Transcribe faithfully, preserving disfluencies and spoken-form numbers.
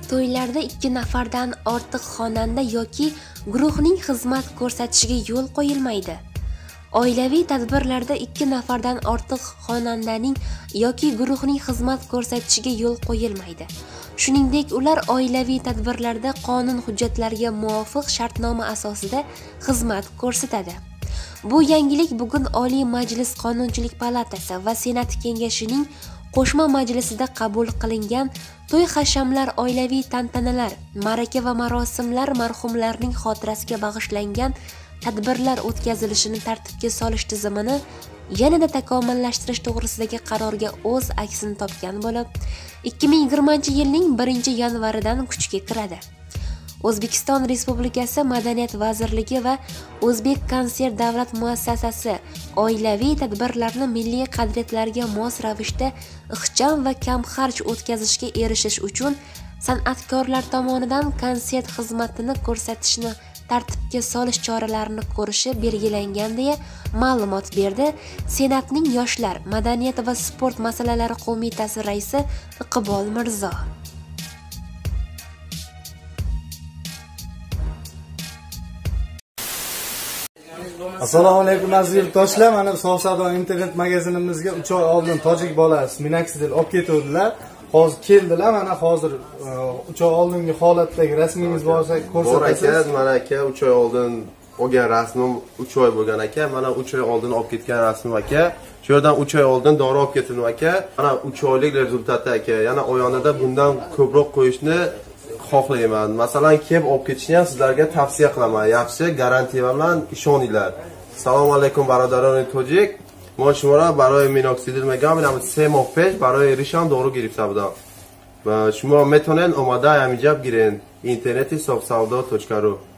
To'ylarda ikki nafardan ortiq xonanda yoki guruhning xizmat ko'rsatishiga yo'l qo'yilmaydi. Oilaviy tadbirlarda ikki nafardan ortiq xonandaning yoki guruhning xizmat ko'rsatishiga yo'l qo'yilmaydi. Shuningdek, ular oilaviy tadbirlarda qonun hujjatlariga muvofiq shartnoma asosida xizmat ko'rsatadi. Bu yangilik bugun Oliy Majlis Qonunchilik palatasi va Senat kengashining qo'shma majlisida qabul qilingan to'y-hashamlar, oilaviy tantanalar, ma'raka va marosimlar, marhumlarning xotirasiga bag'ishlangan tadbirlar o'tkazilishini tartibga solish tizimini yanada takomillashtirish to'g'risidagi qarorga o'z aksini topgan bo'lib, ikki ming yigirmanchi yilning birinchi yanvaridan kuchga kiradi. O'zbekiston Respublikasi Madaniyat vazirligi va O'zbek Konsert davlat muassasasi oilaviy tadbirlarni milliy qadriyatlarga mos ravishda ixcham va kamxarj o'tkazishga erishish uchun san'atkorlar tomonidan konsert xizmatini ko'rsatishni tartibga solish choralarini ko'rishi belgilangan deya ma'lumot berdi Senatning Yoshlar, madaniyat va sport masalalari qo'mitasi raisi Iqbol Mirzo. Assalomu alaykum aziz yurtdoshlar. Mana Sof savdo internet magazinimizga uch oy oldin tojik bolasi Minaxidil olib ketuvdilar. Hozir keldilar. Mana hozir uch oy oldingi holatdagi rasmingiz bo'lsa ko'rsatasiz. Bor aka, mana aka uch oy oldin olgan rasmim uch oy bo'lgan aka. Mana uch oy oldin olib ketgan rasmim aka. Shu yerdan uch oy oldin dori olib ketdim aka. Mana uch oylik rezultati aka. Yana oyonida bundan ko'proq qo'yishni xohlayman. Masalan, kelib olib ketishni ham sizlarga tavsiya qilaman. Yaxshi, garantiya bilan ishoninglar. Assalomu alaykum barodaroni tojik. ما شما را برای مینوکسیدیل میگم اینم سه ماه پیش برای ریشان دارو گرفته بودم و شما میتونین اومده همینجا بگیرین اینترنتی صاف سودا توچکارو.